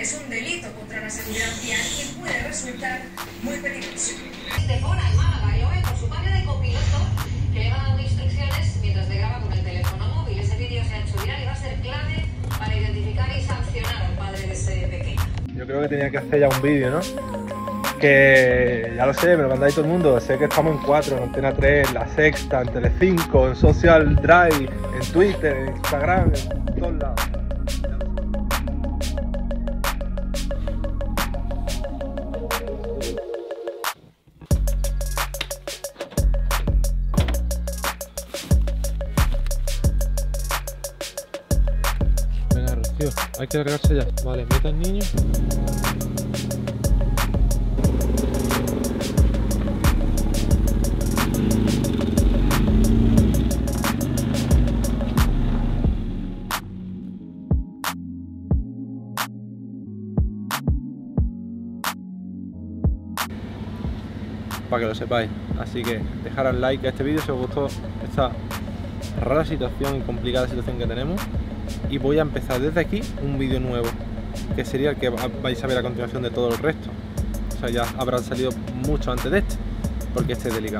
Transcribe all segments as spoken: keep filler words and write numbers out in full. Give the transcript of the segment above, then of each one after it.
es un delito contra la seguridad vial y puede resultar muy peligroso. Estepona, en Málaga, y lo ve con su padre de copiloto, que le va dando instrucciones mientras le graba con el teléfono móvil. Ese vídeo se ha hecho viral y va a ser clave para identificar y sancionar al padre de ese pequeño. Yo creo que tenía que hacer ya un vídeo, ¿no? Que ya lo sé, me lo mandáis todo el mundo. Sé que estamos en cuatro, en Antena tres, en La Sexta, en Telecinco, en Social Drive, en Twitter, en Instagram, en todos lados. Venga, Rocío, hay que largarse ya. Vale, meta al niño. Para que lo sepáis, así que dejaros like a este vídeo si os gustó esta rara situación y complicada situación que tenemos, y voy a empezar desde aquí un vídeo nuevo que sería el que vais a ver a continuación de todo el resto. O sea, ya habrán salido mucho antes de este, porque este es delicado.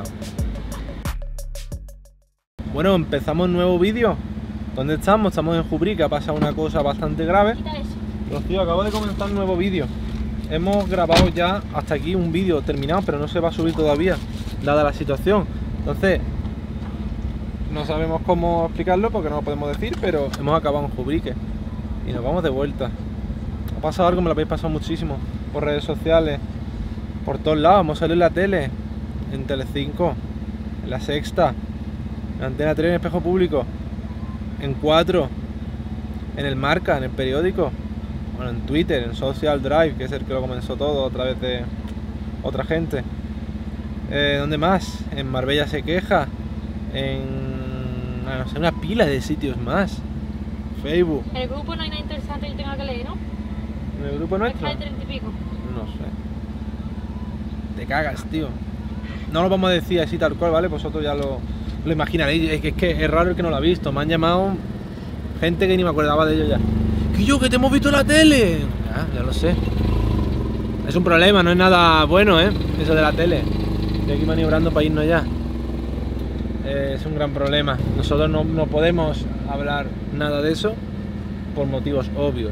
Bueno, empezamos un nuevo vídeo. ¿Dónde estamos? Estamos en Jubrí, que ha pasado una cosa bastante grave. Rocío, acabo de comenzar un nuevo vídeo. Hemos grabado ya hasta aquí un vídeo terminado, pero no se va a subir todavía, dada la situación. Entonces, no sabemos cómo explicarlo porque no lo podemos decir, pero hemos acabado en Jubrique y nos vamos de vuelta. Ha pasado algo, me lo habéis pasado muchísimo por redes sociales, por todos lados. Hemos salido en la tele, en Telecinco, en La Sexta, en Antena tres, en Espejo Público, en cuatro, en el Marca, en el periódico. Bueno, en Twitter, en Social Drive, que es el que lo comenzó todo a través de otra gente. Eh, ¿Dónde más? En Marbella se queja. En no sé, una pila de sitios más. Facebook. En el grupo no hay nada interesante que tenga que leer, ¿no? ¿En el grupo nuestro? Hay treinta y pico. No sé. Te cagas, tío. No lo vamos a decir así tal cual, ¿vale? Vosotros ya lo, lo imaginaréis. Es que, es que es raro el que no lo ha visto. Me han llamado gente que ni me acordaba de ellos ya. ¡Que yo, que te hemos visto en la tele! Ah, ya lo sé. Es un problema, no es nada bueno, ¿eh? Eso de la tele. Estoy aquí maniobrando para irnos ya. Eh, es un gran problema. Nosotros no, no podemos hablar nada de eso por motivos obvios.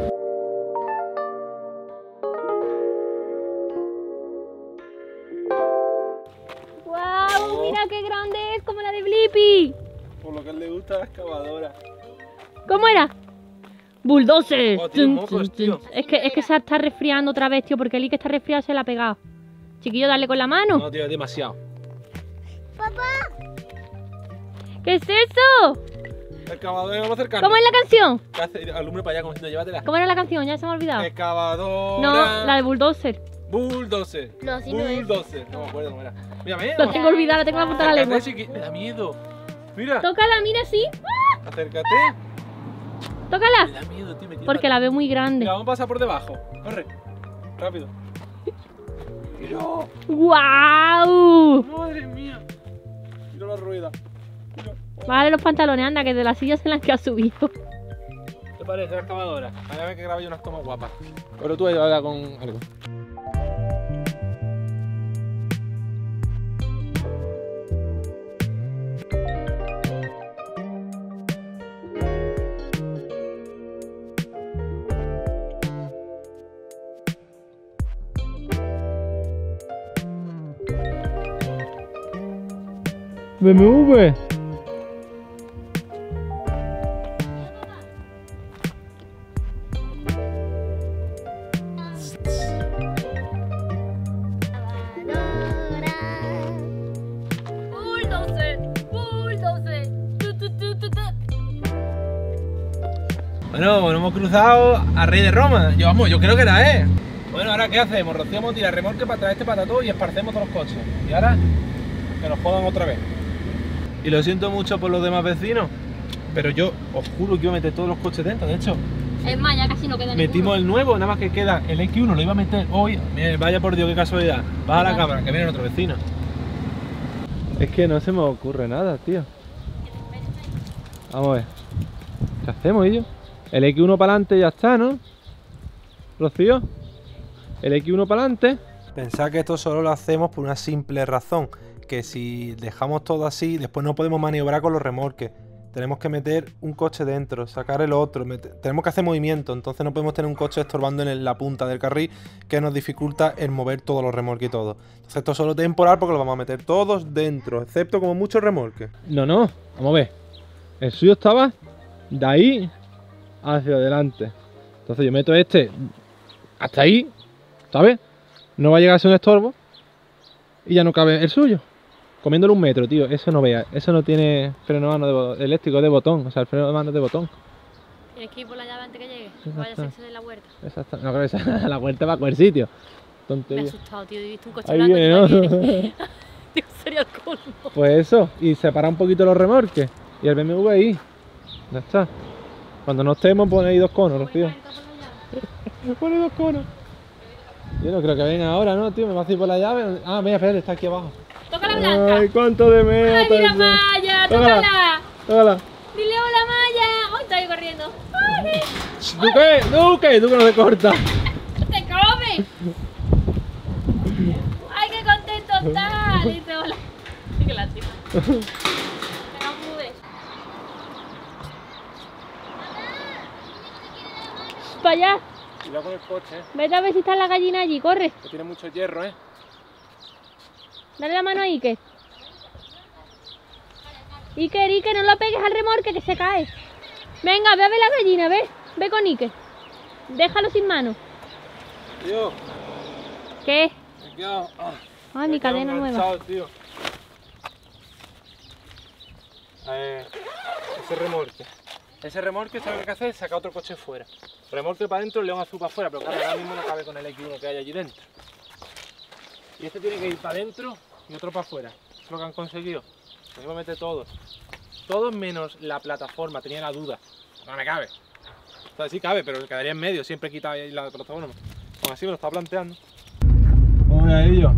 ¡Guau! ¡Mira qué grande es! Como la de Blippi. Por lo que a él le gusta la excavadora. ¿Cómo era? Bulldozer. Oh, tiene mocos, tío. Es que, es que se está resfriando otra vez, tío, porque el I que está resfriado se la ha pegado. Chiquillo, dale con la mano. No, tío, es demasiado. ¡Papá! ¿Qué es eso? Excavadora, vamos a acercarnos. ¿Cómo es la canción? ¿Qué hace? Alumbre para allá, como diciendo, llévatela. ¿Cómo era la canción? Ya se me ha olvidado. Excavadora. No, la de Bulldozer. Bulldozer. No, así no es. Bulldozer. No me acuerdo cómo era. Mírame. Lo tengo olvidado, la tengo en la punta de la lengua. Acércate, me da miedo. Mira. Tócala, mira, sí. Acércate. Tócala. Me da miedo, tío. Me Porque la veo muy grande. Mira, vamos a pasar por debajo. Corre. Rápido. Mira. ¡Guau! Madre mía. Mira la rueda. Mira. Vale los pantalones, anda, que de la silla se la han quedado subido. ¿Te parece la excavadora? A ver que grabo yo unas tomas guapas. Pero tú ayúdala con algo. B M W. Bulldozer, bulldozer. Tu, tu, tu, tu, tu. Bueno, nos hemos cruzado a Rey de Roma. Yo, vamos, yo creo que era, ¿eh? Bueno, ¿ahora qué hacemos? Rocío, tira remolque para traer este patató y esparcemos todos los coches. Y ahora que nos jodan otra vez. Y lo siento mucho por los demás vecinos, pero yo os juro que iba a meter todos los coches dentro. De hecho, Es más, ya casi no queda metimos ninguno. el nuevo, nada más que queda el X uno, lo iba a meter hoy. Mira, vaya por Dios, qué casualidad. Baja la cámara, que viene otro vecino. Es que no se me ocurre nada, tío. Vamos a ver. ¿Qué hacemos, ellos? El X uno para adelante ya está, ¿no? Rocío, el equis uno para adelante. Pensad que esto solo lo hacemos por una simple razón, que si dejamos todo así, después no podemos maniobrar con los remolques. Tenemos que meter un coche dentro, sacar el otro, meter... tenemos que hacer movimiento, entonces no podemos tener un coche estorbando en la punta del carril que nos dificulta el mover todos los remolques y todo. Entonces esto es solo temporal porque lo vamos a meter todos dentro, excepto como muchos remolques. No, no, vamos a ver. El suyo estaba de ahí hacia adelante. Entonces yo meto este hasta ahí, ¿sabes? No va a llegar a ser un estorbo y ya no cabe el suyo. Comiéndole un metro, tío, eso no vea, eso no tiene freno de mano de eléctrico de botón, o sea, el freno de mano es de botón. Tienes que ir por la llave antes que llegue, vaya a hacerse de la huerta. Exacto, no creo que esa la huerta va a cualquier sitio. Tontería. Me he asustado, tío, he visto un coche Ahí blanco. viene, ¿no? Tío, sería el colmo. Pues eso, y separa un poquito los remolques, y el B M W ahí, ya está. Cuando no estemos pone ahí dos conos, tío. Me pone dos conos. Yo no creo que venga ahora, ¿no, tío? Me va a ir por la llave. Ah, mira, espérate, está aquí abajo. Toca la blanca. Ay, cuánto de meta. Ay, mira Maya, tócala. Tócala. Dile hola Maya. Ay, está ahí corriendo. Ay. ¿Tú qué? ¿Tú qué? ¿Tú que no te cortas? ¡Te come! ¡Ay, qué contento está! Dice hola. Qué lástima. Venga, mude. Para allá. Cuidado con el coche, eh. Vete a ver si está la gallina allí, corre. Que tiene mucho hierro, eh. Dale la mano a Iker. Iker, Iker, no lo pegues al remolque que se cae. Venga, ve a ver la gallina, ve. Ve con Iker. Déjalo sin mano. Tío. ¿Qué? Me he quedado... Ah, Ay, mi cadena nueva. Tío. Eh, ese remolque. Ese remolque, ¿sabes lo que hace? Es sacar otro coche fuera. Remolque para adentro, el León azul para afuera, pero claro, ahora mismo no cabe con el equis uno que hay allí dentro. Y este tiene que ir para adentro y otro para afuera. Eso es lo que han conseguido. Tengo que meter todos. Todos menos la plataforma, tenía la duda. No me cabe. O sea, sí cabe, pero quedaría en medio, siempre quitaba ahí la plataforma. Aún así me lo está planteando. Vamos a ello.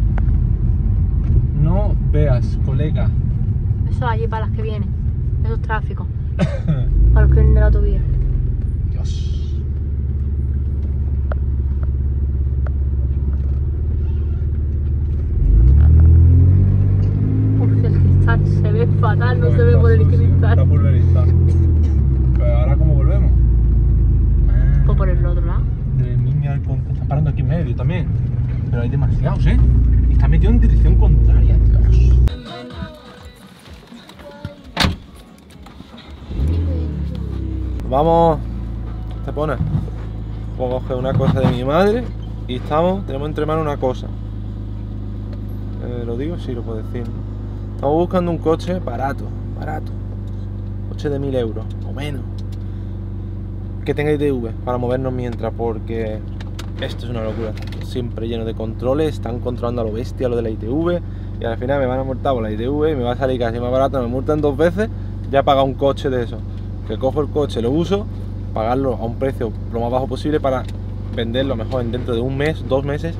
No veas, colega. Eso allí para las que vienen. Eso es tráfico. Para los que vienen de la autovía. Dios. Uf, el cristal se ve fatal, no se ve por el cristal. Está pulverizado. Pero ahora, ¿cómo volvemos? O por el otro lado. De niña al contra. Están parando aquí en medio también. Pero hay demasiados, ¿eh? Y está metido en dirección contraria, Dios. Vamos. Te pones. Voy a coger una cosa de mi madre. Y estamos. Tenemos entre manos una cosa. Eh, ¿Lo digo? Sí, lo puedo decir. Estamos buscando un coche barato. Barato. Coche de mil euros. O menos. Que tenga I T V para movernos mientras, porque esto es una locura, siempre lleno de controles, están controlando a lo bestia lo de la I T V y al final me van a multar por la I T V y me va a salir casi más barato, me multan dos veces, ya he pagado un coche de eso, que cojo el coche, lo uso, pagarlo a un precio lo más bajo posible para venderlo mejor dentro de un mes, dos meses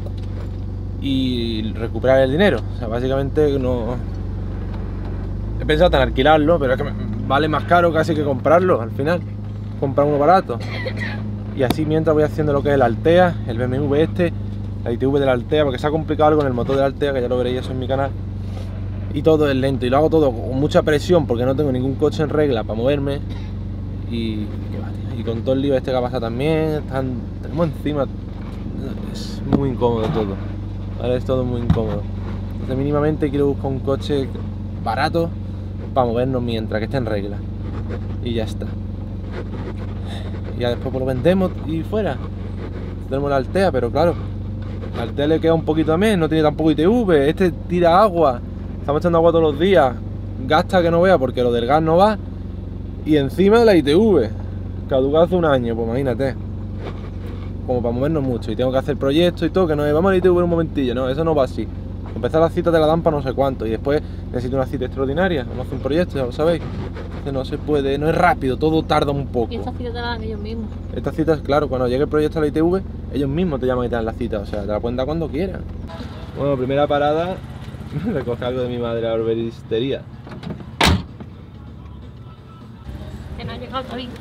y recuperar el dinero. O sea, básicamente no... He pensado en alquilarlo, pero es que vale más caro casi que comprarlo al final. Comprar uno barato y así mientras voy haciendo lo que es el Altea, el B M W este, la I T V del Altea, porque se ha complicado algo con el motor del Altea, que ya lo veréis eso en mi canal, y todo es lento y lo hago todo con mucha presión porque no tengo ningún coche en regla para moverme y, y con todo el lío este que pasa también, están, tenemos encima, es muy incómodo todo, ¿vale? Es todo muy incómodo. Entonces mínimamente quiero buscar un coche barato para movernos mientras que esté en regla y ya está. Y ya después pues lo vendemos y fuera. Tenemos la Altea, pero claro, la Altea le queda un poquito a menos, no tiene tampoco I T V, este tira agua, estamos echando agua todos los días, gasta que no vea porque lo del gas no va, y encima la I T V, caducado hace un año, pues imagínate, como para movernos mucho, y tengo que hacer proyectos y todo, que no vamos a la I T V en un momentillo, no, eso no va así. Empezar las citas de la dan para no sé cuánto, y después necesito una cita extraordinaria, vamos a hacer un proyecto, ya lo sabéis. Que no se puede, no es rápido, todo tarda un poco. Y estas citas te las dan ellos mismos. Estas citas, claro, cuando llegue el proyecto a la I T V, ellos mismos te llaman y te dan la cita, o sea, te la pueden dar cuando quieran. Bueno, primera parada, recoge algo de mi madre a la arboristería. Que no ha llegado todavía.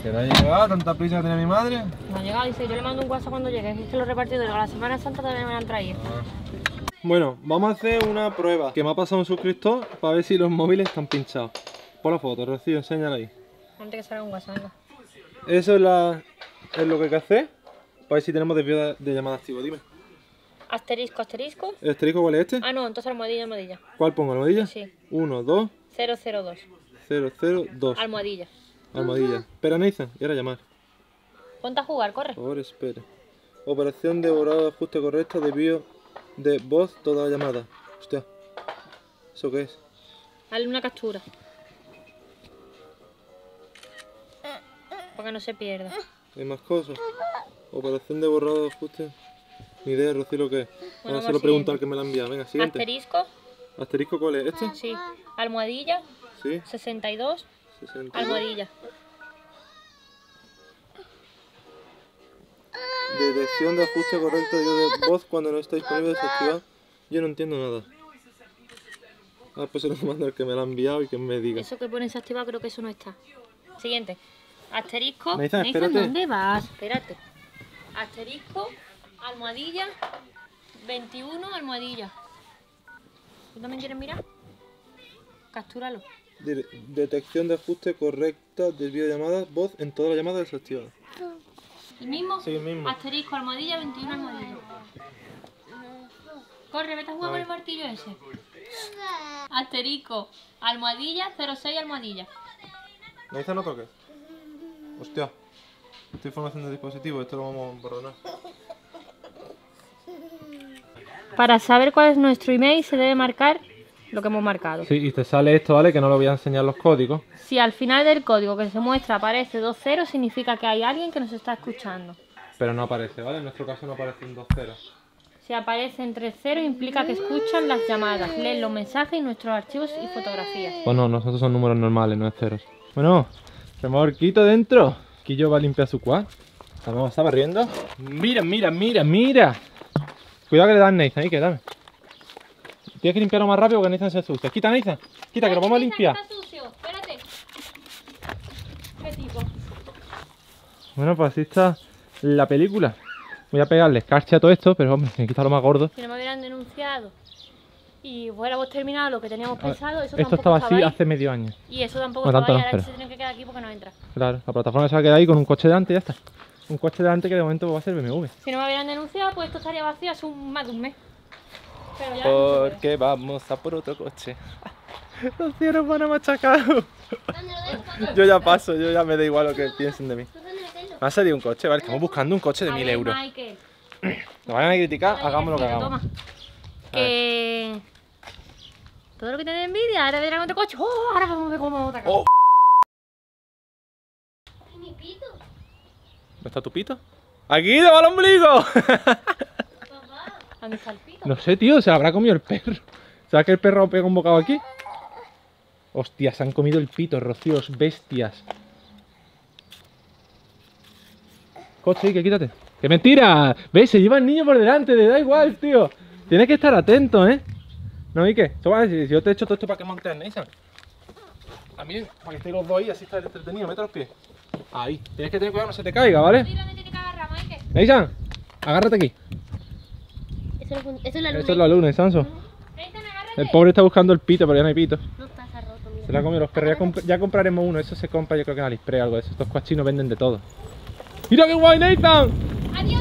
¿Que no ha llegado? ¿Tanta prisa que tiene mi madre? No ha llegado, dice, yo le mando un WhatsApp cuando llegue. Es que los repartidores a la Semana Santa todavía me lo han traído. Ah. Bueno, vamos a hacer una prueba que me ha pasado un suscriptor para ver si los móviles están pinchados. Pon la foto, Rocío, enséñala ahí. Antes que salga un WhatsApp, venga. Eso es, la, es lo que hay que hacer para ver si tenemos desvío de, de llamada activo. Dime. Asterisco, asterisco. ¿El asterisco cuál es este? Ah, no, entonces almohadilla, almohadilla. ¿Cuál pongo? ¿Almohadilla? Sí. uno, dos, cero cero dos. cero, cero, dos. Almohadilla. Almohadilla. Espera, Nathan, y ahora llamar. Ponte a jugar, corre. Ahora espera. Operación de borrado de ajuste correcto, desvío de voz, toda la llamada. Hostia. ¿Eso qué es? Dale una captura. Para que no se pierda. Hay más cosas. Operación de borrado de ajuste. Ni idea, Rocío, lo que es. Bueno, Ahora se lo pregunto al que me la envía. Venga, siguiente. Asterisco. ¿Asterisco cuál es? ¿Este? Sí. Almohadilla. Sí. sesenta y dos. sesenta. Almohadilla. Detección de ajuste correcto de voz cuando no está disponible desactivado. Yo no entiendo nada. Ah, pues se lo mando al que me la ha enviado y que me diga. Eso que pone desactivado, creo que eso no está. Siguiente. Asterisco. Nathan, espérate. ¿Dónde vas? Espérate. Asterisco. Almohadilla. veintiuno. Almohadilla. ¿Tú también quieres mirar? Captúralo. De- detección de ajuste correcta, desvío de llamadas, voz en toda la llamada desactivada. ¿El mismo? Sí, el mismo. Asterisco, almohadilla, veintiuno, almohadilla. Corre, vete a jugar con el martillo ese. Asterisco, almohadilla, cero seis, almohadilla. Nathan, no toques. Hostia. Esta información de dispositivo, esto lo vamos a borrar. Para saber cuál es nuestro email se debe marcar lo que hemos marcado. Sí, y te sale esto, ¿vale? Que no lo voy a enseñar los códigos. Si al final del código que se muestra aparece dos ceros, significa que hay alguien que nos está escuchando. Pero no aparece, ¿vale? En nuestro caso no aparecen dos ceros. Si aparecen tres ceros, implica que escuchan las llamadas, leen los mensajes y nuestros archivos y fotografías. Pues no, nosotros son números normales, no es ceros. Bueno, remorquito dentro. Quillo va a limpiar su cuadro. Vamos, ¿está barriendo? Mira, mira, mira, mira. Cuidado que le dan Nathan, ahí que dame. Tienes que limpiarlo más rápido porque Nathan se asusta. Quita, Nathan. Quita, que lo vamos a limpiar. Está sucio, espérate. ¿Qué tipo? Bueno, pues así está la película. Voy a pegarle escarcha a todo esto, pero hombre, me quita lo más gordo. Si no me hubieran denunciado y hubiéramos terminado lo que teníamos A ver, pensado, eso Esto tampoco estaba así ahí. hace medio año. Y eso tampoco No, estaba tanto ahí, no, ahora pero- se tiene que quedar aquí porque no entra. Claro, la plataforma se va a quedar ahí con un coche delante y ya está. Un coche delante que de momento va a ser B M W. Si no me hubieran denunciado, pues esto estaría vacío hace un, más de un mes. Pero ya Porque vamos a por otro coche. Los cielos van a machacar. Yo ya paso, yo ya me da igual lo que piensen de mí. Me ha salido un coche, vale, estamos buscando un coche de A mil ver, euros. Michael, Nos van a criticar, ahí hagamos lo que decide, hagamos. toma. Que todo lo que tiene envidia, ahora vendrán otro coche. ¡Oh! Ahora vamos a ver cómo vamos a atacar. Oh. Mi pito. ¿Dónde está tu pito? ¡Aquí, debajo del ombligo! ¿Dónde está el pito? No sé, tío, se lo habrá comido el perro. ¿Sabes que el perro pega un bocado aquí? Hostia, se han comido el pito, rocíos, bestias. Coche, que quítate. ¡Qué mentira! ¿Ves? Se lleva el niño por delante, te da igual, tío. Tienes que estar atento, ¿eh? ¿No? ¿Y qué? Eso va a decir, si yo te he hecho todo esto para que montes en Nathan. También, para que estéis los dos ahí, así está entretenido. Mete los pies. Ahí. Tienes que tener cuidado, no se te caiga, ¿vale? Mira, me tiene que agarrar, Michael. Nathan, agárrate aquí. Eso es, eso es la luna. Esto es la luna, Sanso. Nathan, agárrate. El pobre está buscando el pito, pero ya no hay pito. No está, se ha roto, mira. Se la ha comido los perros. Ya, comp ya compraremos uno. Eso se compra, yo creo que en Aliexpress, algo de eso. Estos cochinos venden de todo. ¡Mira qué guay, Nathan! ¡Adiós!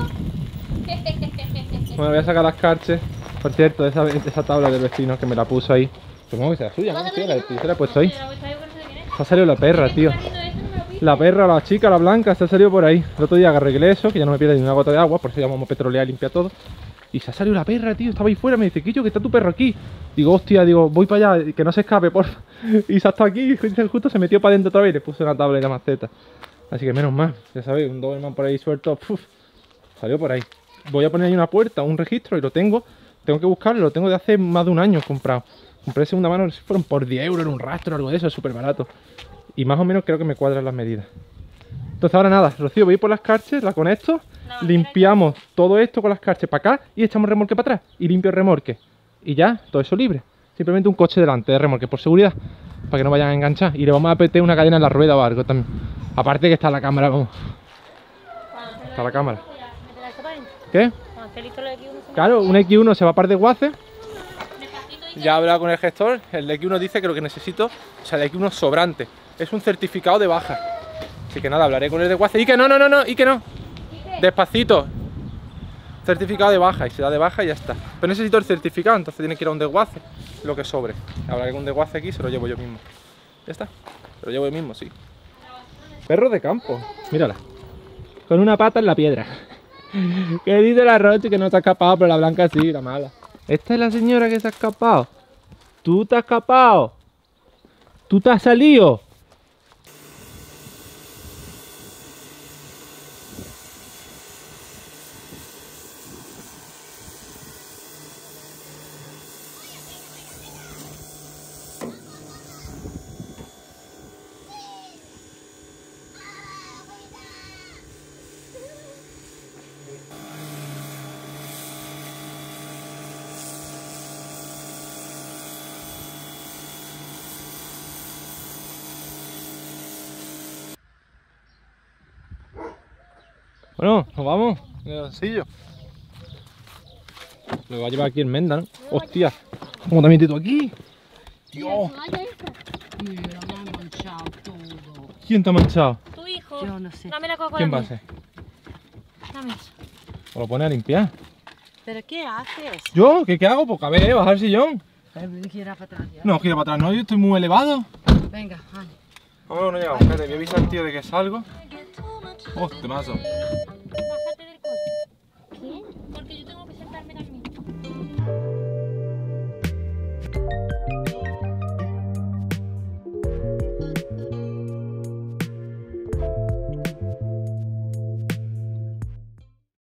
Bueno, voy a sacar las carches. Por cierto, esa, esa tabla del vecino que me la puso ahí. Supongo que sea suya, ¿no? Sí, la, se la he puesto ahí. Se ha salido la perra, tío. La perra, la chica, la blanca, se ha salido por ahí. El otro día arreglé eso, que ya no me pierde ni una gota de agua, por eso ya vamos a petrolear y limpiar todo. Y se ha salido la perra, tío. Estaba ahí fuera, me dice, Quillo, que está tu perro aquí. Digo, hostia, digo, voy para allá, que no se escape, porfa. Y se ha estado aquí, y justo se metió para adentro otra vez y le puse una tabla y la maceta. Así que menos mal, ya sabéis, un Doberman por ahí suelto, puf, salió por ahí. Voy a poner ahí una puerta, un registro y lo tengo. Tengo que buscarlo, lo tengo de hace más de un año comprado. Compré de segunda mano, fueron por diez euros en un rastro o algo de eso, es súper barato. Y más o menos creo que me cuadran las medidas. Entonces ahora nada, Rocío, voy por las carches, la conecto, No, limpiamos todo esto con las carches para acá y echamos remolque para atrás y limpio el remolque. Y ya, todo eso libre. Simplemente un coche delante de remolque por seguridad, para que no vayan a enganchar. Y le vamos a meter una cadena en la rueda o algo también, Aparte que está la cámara, vamos. Está la cámara. ¿Qué? Claro, un equis uno se va a par de guaces. Ya he hablado con el gestor, el equis uno dice que lo que necesito, o sea, el equis uno sobrante, es un certificado de baja. Así que nada, hablaré con el de guace. Y que no, no, no, no, y que no. Despacito. Certificado de baja, y se da de baja y ya está. Pero necesito el certificado, entonces tiene que ir a un desguace, lo que sobre. Hablaré con un desguace aquí y se lo llevo yo mismo. Ya está, se lo llevo yo mismo, sí. Perro de campo, mírala. Con una pata en la piedra. Que dice la Roche que no se ha escapado, pero la blanca sí, la mala. Esta es la señora que se ha escapado. Tú te has escapado. Tú te has salido. Bueno, nos vamos en el bolsillo. Lo va a llevar aquí en Menda, ¿no? Hostia, ¿cómo te has metido aquí? Dios. Mira, me han manchado todo. ¿Quién te ha manchado? Tu hijo. Yo no sé. Dame la Coca-Cola. ¿Quién va a mía. ser? Dame eso. ¿O lo pone a limpiar? ¿Pero qué haces? ¿Yo? ¿Qué, qué hago? Pues a ver, bajar el sillón. A ver, gira para atrás ya. No, gira para atrás, no, yo estoy muy elevado. Venga, vale. Vamos, no llegamos, espérate, voy a avisar al tío de que salgo. Oh, temazo.